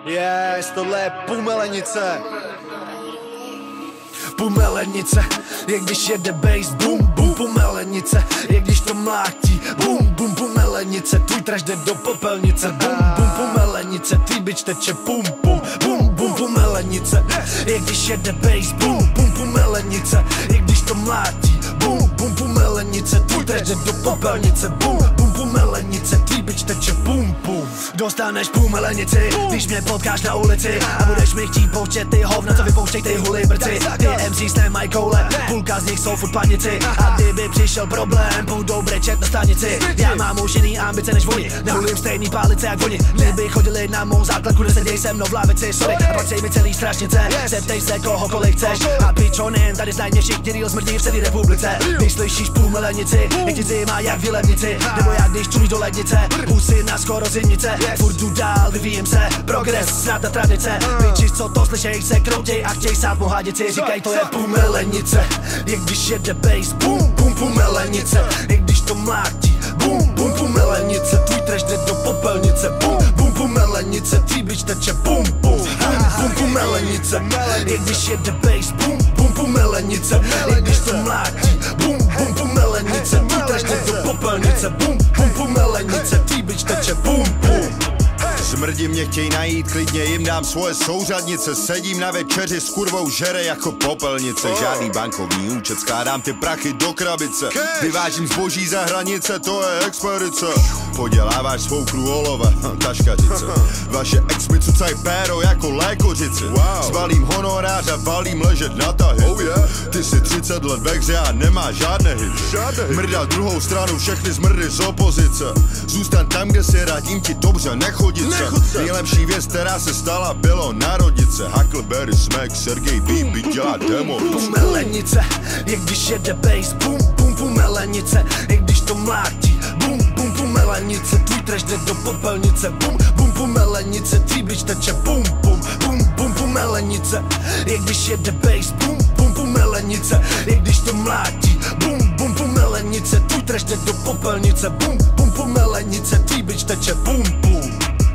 Yes, tohle je Pumelenice. Pumelenice, je když jede bass, bum bum. Pumelenice, je když to mlátí, bum bum. Pumelenice, tvůj trash jde do popelnice, bum bum. Pumelenice, tvůj bič teče pum pum, bum bum. Pumelenice, je když jede bass, bum bum. Pumelenice, je když to mlátí, bum bum. Pumelenice, tvůj trash jde do popelnice, bum bum. Pumelenice, tvůj bič teče pum pum. Dostaneš pumelenici, když mě potkáš na ulici a budeš mi chtít pouštět ty hovna, co vypouštěj ty huly brci. Ty MCs nemají koule, půlka z nich jsou furt panici. A kdyby přišel problém, budou brečet na stanici. Já mám už jiný ambice než oni, nehulím stejný pálice jak oni. Kdyby chodili na mou základku, neseděj se mnou v lavici, sorry. A patří mi celý strašnice, zeptej se kohokoliv chceš. A pičonin, tady znají mě všichni real smrdí v celé republice. Když slyšíš pumelenici, jak ti zima jak v lednici, nebo jak když čumíš do lednice, pusy na skoro zimnice. Furt jdu dál, vyvíjím se, progres, znáta tradice. Pičis, co to slyšej, se kroutěj a chtěj sát mohadici. Říkaj, to je pumelenice, jak když jede bass, bum bum. Pumelenice, jak když to mlátí, bum bum. Pumelenice, tvůj trash jde do popelnice, bum bum. Pumelenice, tvůj bič teče pum pum, bum bum. Pumelenice, jak když jede bass, bum bum. Pumelenice, jak když to mlátí, bum bum. Pumelenice, tvůj trash jde do popelnice, bum bum. Pumelenice, tvůj bič teče pum pum. Zmrdi mě chtěj najít, klidně jim dám svoje souřadnice. Sedím na večeři s kurvou, žere jako popelnice. Žádný bankovní účet, skládám ty prachy do krabice. Vyvážím zboží za hranice, to je expedice. Poděláváš svou krůolové, taškařice. Vaše ex mi cucaj péro jako lékořici. Zbalím honorář a valím ležet na tahy. Ty si 30 let ve hře a nemáš žádné hity. Mrdal druhou stranu, všechny zmrdy z opozice. Zůstan tam, kde si radím ti dobře, nechodit se. Nejlepší věc, která se stala, bylo narodit se. Huckleberry Smack, Sergej Bíby dělá demo. Pumelenice, jak když jede bass, bum bum. Pumelenice, jak když to mlátí, bum bum. Pumelenice, tvůj trash jde do popelnice, bum bum. Pumelenice, tvůj bič teče pum pum, bum bum. Pumelenice, jak když jede bass, bum bum. Pumelenice, jak když to mlátí, bum bum. Pumelenice, tvůj trash jde do popelnice, bum bum. Pumelenice, tvůj bič teče pum pum.